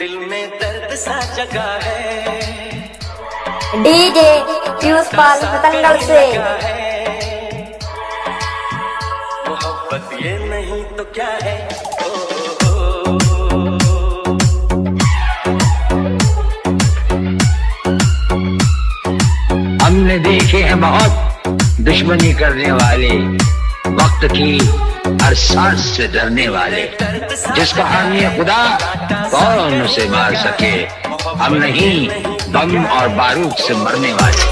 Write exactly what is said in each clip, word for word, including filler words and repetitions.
दिल में दर्द सा जगा है। डीजे पीयूष पाल पतंगल से। मोहब्बत ये नहीं तो क्या है। ओ, ओ, हमने देखे हैं बहुत दुश्मनी करने वाले, वक्त की हर सांस से डरने वाले, जिसका हामी खुदा कौन उसे मार सके। हम नहीं बम और बारूद से मरने वाले।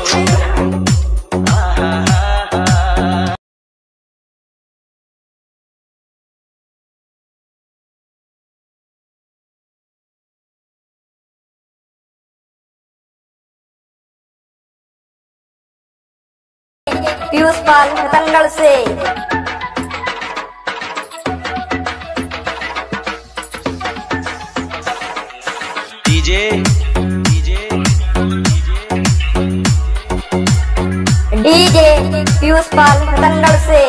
पीयूष पाल पतंगल से। DJ DJ DJ Piyush Pal पतंगल से।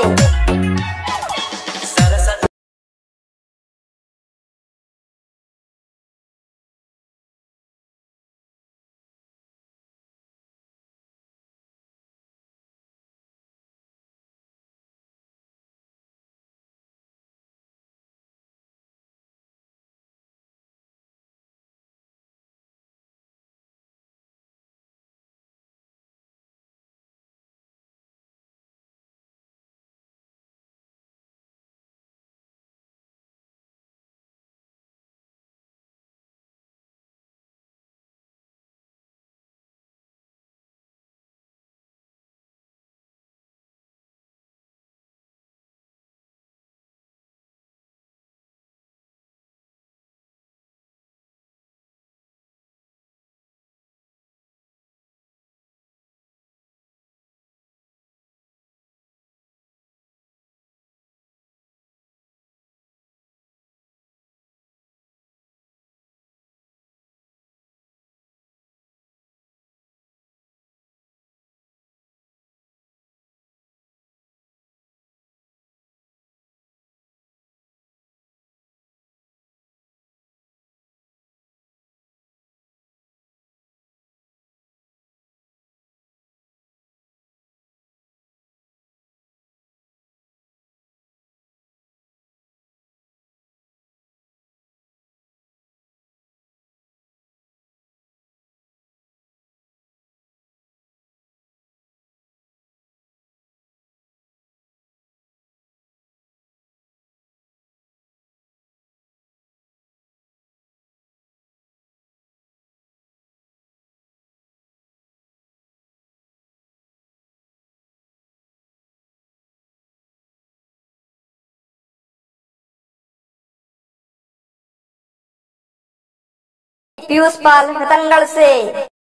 पीयूष पाल पतंगल से।